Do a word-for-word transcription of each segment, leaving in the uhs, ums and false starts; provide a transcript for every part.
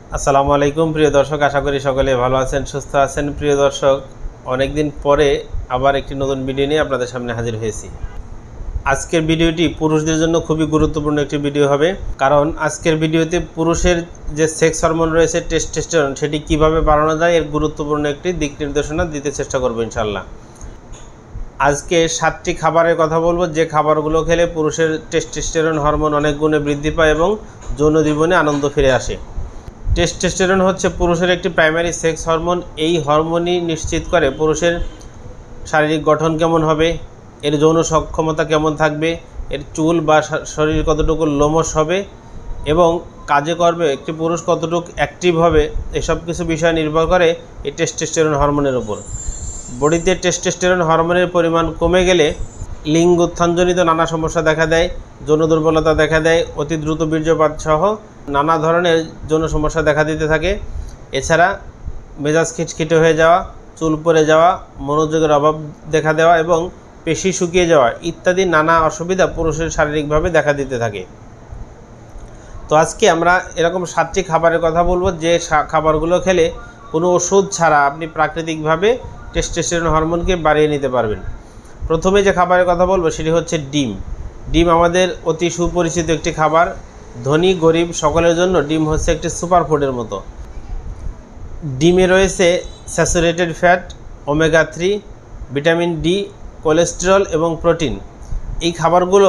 আসসালামু আলাইকুম প্রিয় দর্শক, আশা করি সকলে ভালো আছেন, সুস্থ আছেন। প্রিয় দর্শক, অনেক দিন পরে আবার একটি নতুন ভিডিও নিয়ে আপনাদের সামনে হাজির হয়েছি। আজকের ভিডিওটি পুরুষদের জন্য খুবই গুরুত্বপূর্ণ একটি ভিডিও হবে, কারণ আজকের ভিডিওতে পুরুষের যে সেক্স হরমোন রয়েছে টেস্টোস্টেরন, সেটি কিভাবে বাড়ানো যায় এর গুরুত্বপূর্ণ একটি দিক নির্দেশনা দিতে চেষ্টা করব ইনশাল্লাহ। আজকে সাতটি খাবারের কথা বলবো, যে খাবারগুলো খেলে পুরুষের টেস্টোস্টেরন হরমোন অনেক গুণে বৃদ্ধি পায় এবং যৌন জীবনে আনন্দ ফিরে আসে। টেস্টোস্টেরন হচ্ছে পুরুষের একটি প্রাইমারি সেক্স হরমোন। এই হরমোনই নিশ্চিত করে পুরুষের শারীরিক গঠন কেমন হবে, এর যৌন সক্ষমতা কেমন থাকবে, এর চুল বা শরীর কতটুকু লোমশ হবে এবং কাজে কর্মে একটি পুরুষ কতটুকু অ্যাক্টিভ হবে, এসব কিছু বিষয় নির্ভর করে এই টেস্টোস্টেরন হরমোনের উপর। বডিতে টেস্টোস্টেরন হরমোনের পরিমাণ কমে গেলে লিঙ্গ উত্থানজনিত নানা সমস্যা দেখা দেয়, যৌন দুর্বলতা দেখা দেয়, অতি দ্রুত বীর্যপাত সহ নানা ধরনের যৌন সমস্যা দেখা দিতে থাকে। এছাড়া মেজাজ খিটখিটে হয়ে যাওয়া, চুল পড়ে যাওয়া, মনোযোগের অভাব দেখা দেওয়া এবং পেশি শুকিয়ে যাওয়া ইত্যাদি নানা অসুবিধা পুরুষের শারীরিকভাবে দেখা দিতে থাকে। তো আজকে আমরা এরকম সাতটি খাবারের কথা বলবো, যে খাবারগুলো খেলে কোনো ওষুধ ছাড়া আপনি প্রাকৃতিকভাবে টেস্টোস্টেরন হরমোনকে বাড়িয়ে নিতে পারবেন। প্রথমে যে খাবারের কথা বলবো সেটি হচ্ছে ডিম। ডিম আমাদের অতি সুপরিচিত একটি খাবার। ধনী গরিব সকলের জন্য ডিম হচ্ছে একটি সুপারফুডের মতো। ডিমে রয়েছে saturated fat, omega three, vitamin D, cholesterol এবং প্রোটিন। এই খাবারগুলো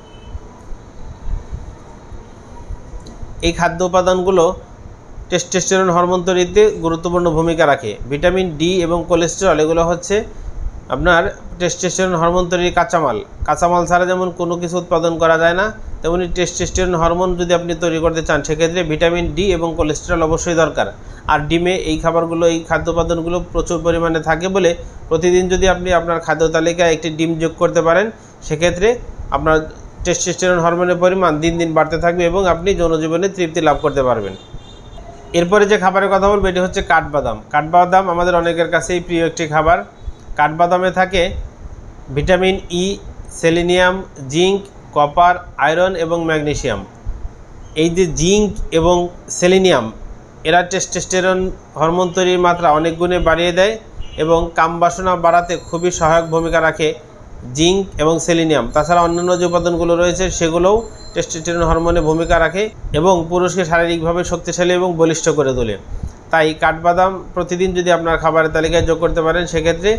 এই খাদ্য উপাদানগুলো টেস্টোস্টেরন হরমোন তৈরিতে গুরুত্বপূর্ণ ভূমিকা রাখে। ভিটামিন ডি এবং কোলেস্টেরল এগুলো হচ্ছে আপনার টেস্টোস্টেরন হরমোন তৈরির কাঁচামাল। কাঁচামাল ছাড়া যেমন কোনো কিছু উৎপাদন করা যায় না, তেমনি টেস্টোস্টেরন হরমোন যদি আপনি তৈরি করতে চান সেক্ষেত্রে ভিটামিন ডি এবং কোলেস্টেরল অবশ্যই দরকার। আর ডিমে এই খাবারগুলো, এই খাদ্য উপাদানগুলো প্রচুর পরিমাণে থাকে বলে প্রতিদিন যদি আপনি আপনার খাদ্য তালিকায় একটি ডিম যোগ করতে পারেন, সেক্ষেত্রে আপনার টেস্টোস্টেরন হরমোনের পরিমাণ দিন দিন বাড়তে থাকবে এবং আপনি যৌনজীবনে তৃপ্তি লাভ করতে পারবেন। এরপরে যে খাবারের কথা বলবো এটি হচ্ছে কাঠবাদাম। কাঠবাদাম আমাদের অনেকের কাছেই প্রিয় একটি খাবার। কাঠবাদামে থাকে vitamin E, selenium, zinc, copper, iron এবং ম্যাগনেসিয়াম। এই যে জিঙ্ক এবং সেলেনিয়াম, এরা টেস্টোস্টেরন হরমোন তৈরির মাত্রা অনেক গুণে বাড়িয়ে দেয় এবং কামবাসনা বাড়াতে খুবই সহায়ক ভূমিকা রাখে জিঙ্ক এবং সেলেনিয়াম। তাছাড়া অন্যান্য যে উপাদানগুলো রয়েছে সেগুলোও টেস্টোস্টেরন হরমোনে ভূমিকা রাখে এবং পুরুষকে শারীরিকভাবে শক্তিশালী এবং বলিষ্ঠ করে তোলে। তাই কাঠবাদাম প্রতিদিন যদি আপনার খাবারের তালিকায় যোগ করতে পারেন, সেক্ষেত্রে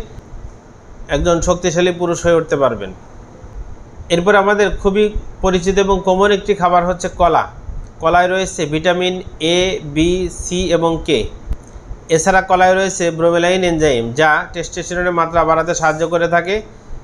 একজন শক্তিশালী পুরুষ হয়ে উঠতে পারবেন। এরপর আমাদের খুবই পরিচিত এবং কমন একটি খাবার হচ্ছে কলা। কলায় রয়েছে ভিটামিন এ, বি, সি এবং কে। এছাড়া কলায় রয়েছে ব্রোমেলাইন এনজাইম, যা টেস্টোস্টেরনের মাত্রা বাড়াতে সাহায্য করে থাকে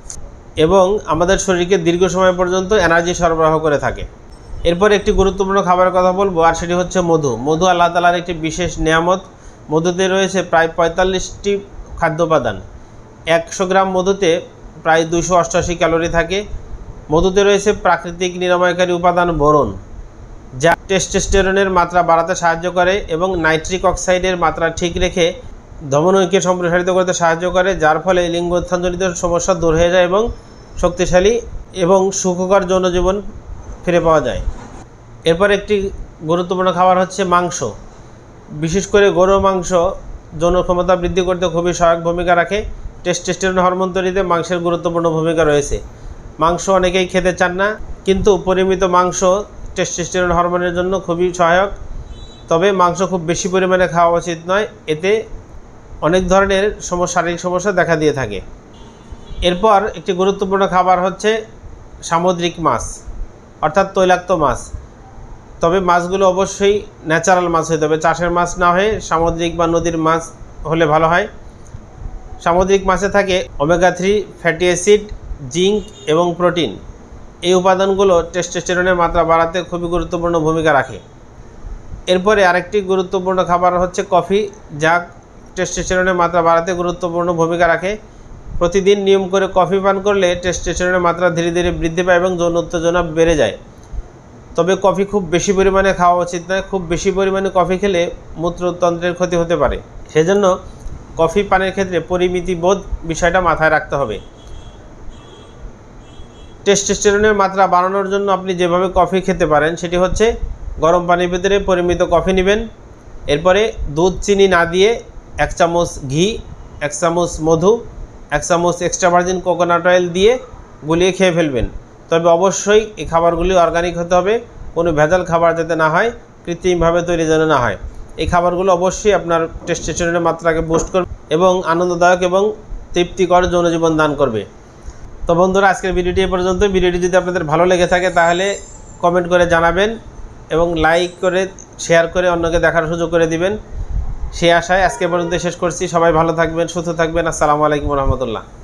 এবং আমাদের শরীরকে দীর্ঘ সময় পর্যন্ত এনার্জি সরবরাহ করে থাকে। এরপর একটি গুরুত্বপূর্ণ খাবারের কথা বলবো, আর সেটি হচ্ছে মধু। মধু আল্লাহ তাআলার একটি বিশেষ নেয়ামত। মধুতে রয়েছে প্রায় পঁয়তাল্লিশটি খাদ্য উপাদান। একশো গ্রাম মধুতে প্রায় দুশো অষ্টআশি ক্যালোরি থাকে। মধুতে রয়েছে প্রাকৃতিক নিরাময়কারী উপাদান বোরন, যা টেস্টোস্টেরনের মাত্রা বাড়াতে সাহায্য করে এবং নাইট্রিক অক্সাইডের মাত্রা ঠিক রেখে ধমনীকে সম্প্রসারিত করতে সাহায্য করে, যার ফলে লিঙ্গ উত্থানজনিত সমস্যা দূর হয়ে যায় এবং শক্তিশালী এবং সুখকর যৌনজীবন ফিরে পাওয়া যায়। এরপর একটি গুরুত্বপূর্ণ খাবার হচ্ছে মাংস। বিশেষ করে গরুর মাংস যৌন ক্ষমতা বৃদ্ধি করতে খুবই সহায়ক ভূমিকা রাখে। টেস্টোস্টেরন হরমোন তৈরিতে মাংসের গুরুত্বপূর্ণ ভূমিকা রয়েছে। মাংস অনেকেই খেতে চান না, কিন্তু পরিমিত মাংস টেস্টোস্টেরন হরমোনের জন্য খুবই সহায়ক। তবে মাংস খুব বেশি পরিমাণে খাওয়া উচিত নয়, এতে অনেক ধরনের সমস্যা, শারীরিক সমস্যা দেখা দিয়ে থাকে। এরপর একটি গুরুত্বপূর্ণ খাবার হচ্ছে সামুদ্রিক মাছ, অর্থাৎ তৈলাক্ত মাছ। তবে মাছগুলো অবশ্যই ন্যাচারাল মাছ হতে হবে, চাষের মাছ না হয়ে সামুদ্রিক বা নদীর মাছ হলে ভালো হয়। সামুদ্রিক মাছে থাকে omega three fatty acid, zinc এবং প্রোটিন। এই উপাদানগুলো টেস্টোস্টেরনের মাত্রা বাড়াতে খুবই গুরুত্বপূর্ণ ভূমিকা রাখে। এরপরে আরেকটি গুরুত্বপূর্ণ খাবার হচ্ছে কফি, যা টেস্টোস্টেরনের মাত্রা বাড়াতে গুরুত্বপূর্ণ ভূমিকা রাখে। প্রতিদিন নিয়ম করে কফি পান করলে টেস্টোস্টেরনের মাত্রা ধীরে ধীরে বৃদ্ধি পায় এবং যৌন উত্তেজনা বেড়ে যায়। তবে কফি খুব বেশি পরিমাণে খাওয়া উচিত নয়। খুব বেশি পরিমাণে কফি খেলে মূত্রতন্ত্রের ক্ষতি হতে পারে। সেজন্য কফি পানের ক্ষেত্রে পরিমিতিবোধ বিষয়টা মাথায় রাখতে হবে। টেস্টোস্টেরনের মাত্রা বাড়ানোর জন্য আপনি যেভাবে কফি খেতে পারেন সেটি হচ্ছে গরম পানির ভিতরে পরিমিত কফি নেবেন, এরপরে দুধ চিনি না দিয়ে এক চামচ ঘি, এক চামচ মধু, এক চামচ এক্সট্রা ভার্জিন কোকোনাট অয়েল দিয়ে গুলিয়ে খেয়ে ফেলবেন। তবে অবশ্যই এই খাবারগুলি অর্গানিক হতে হবে, কোনো ভেজাল খাবার যাতে না হয়, কৃত্রিমভাবে তৈরি যেন না হয়। এই খাবারগুলো অবশ্যই আপনার টেস্টোস্টেরনের মাত্রাকে বুস্ট করবে এবং আনন্দদায়ক এবং তৃপ্তিকর যৌনজীবন দান করবে। তো বন্ধুরা, আজকের ভিডিওটি এ পর্যন্ত। ভিডিওটি যদি আপনাদের ভালো লেগে থাকে তাহলে কমেন্ট করে জানাবেন এবং লাইক করে শেয়ার করে অন্যকে দেখার সুযোগ করে দিবেন। সেই আশায় আজকে পর্যন্ত শেষ করছি। সবাই ভালো থাকবেন, সুস্থ থাকবেন। আসসালামু আলাইকুম রহমতুল্লাহ।